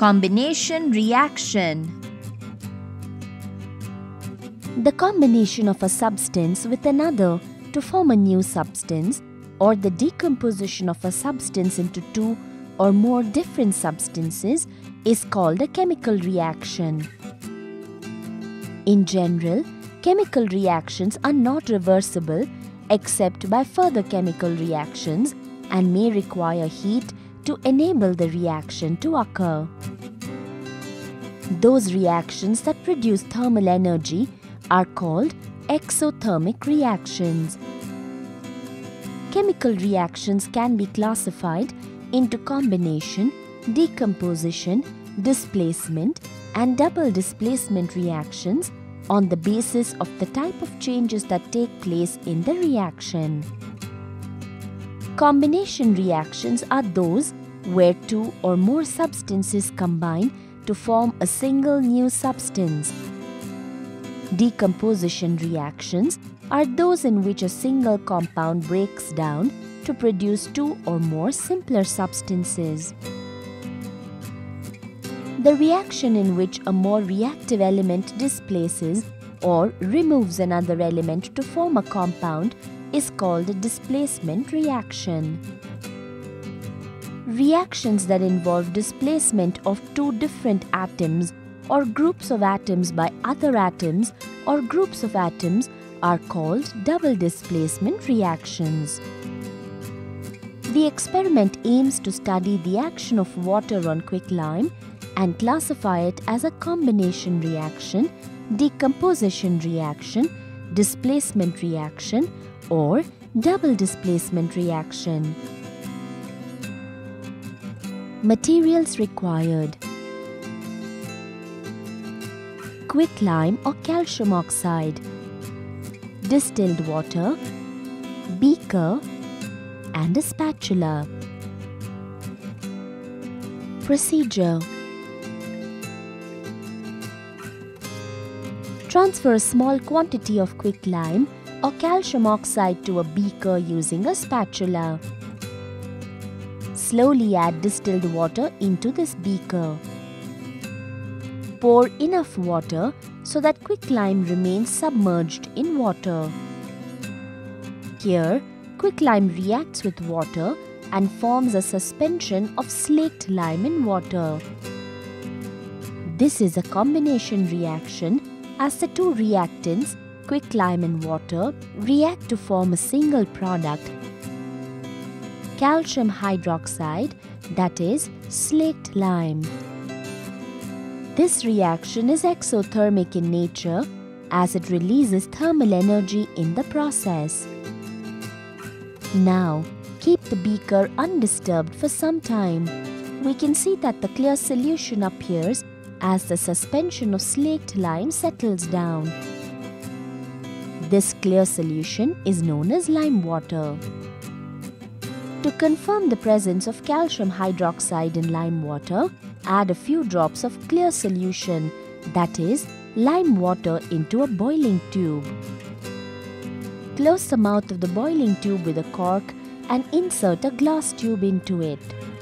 Combination reaction. The combination of a substance with another to form a new substance, or the decomposition of a substance into two or more different substances, is called a chemical reaction. In general, chemical reactions are not reversible except by further chemical reactions and may require heat to enable the reaction to occur. Those reactions that produce thermal energy are called exothermic reactions. Chemical reactions can be classified into combination, decomposition, displacement, and double displacement reactions on the basis of the type of changes that take place in the reaction. Combination reactions are those where two or more substances combine to form a single new substance. Decomposition reactions are those in which a single compound breaks down to produce two or more simpler substances. The reaction in which a more reactive element displaces or removes another element to form a compound is called a displacement reaction. Reactions that involve displacement of two different atoms or groups of atoms by other atoms or groups of atoms are called double displacement reactions. The experiment aims to study the action of water on quicklime and classify it as a combination reaction, decomposition reaction, displacement reaction, or double displacement reaction. Materials required: quicklime or calcium oxide, distilled water, beaker, and a spatula. Procedure: transfer a small quantity of quicklime or calcium oxide to a beaker using a spatula. Slowly add distilled water into this beaker. Pour enough water so that quicklime remains submerged in water. Here, quicklime reacts with water and forms a suspension of slaked lime in water. This is a combination reaction as the two reactants, quicklime and water, react to form a single product, calcium hydroxide, that is, slaked lime. This reaction is exothermic in nature as it releases thermal energy in the process. Now, keep the beaker undisturbed for some time. We can see that the clear solution appears as the suspension of slaked lime settles down. This clear solution is known as lime water. To confirm the presence of calcium hydroxide in lime water, add a few drops of clear solution, that is, lime water, into a boiling tube. Close the mouth of the boiling tube with a cork and insert a glass tube into it.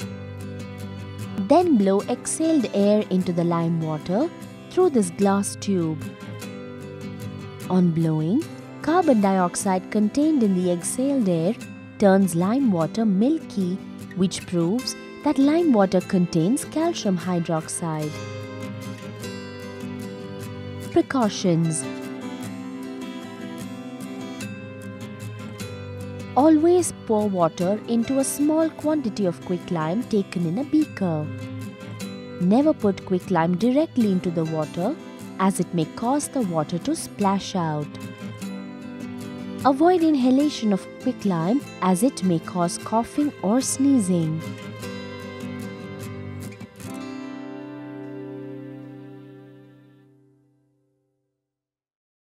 Then blow exhaled air into the lime water through this glass tube. On blowing, carbon dioxide contained in the exhaled air turns lime water milky, which proves that lime water contains calcium hydroxide. Precautions: always pour water into a small quantity of quicklime taken in a beaker. Never put quicklime directly into the water as it may cause the water to splash out. Avoid inhalation of quicklime as it may cause coughing or sneezing.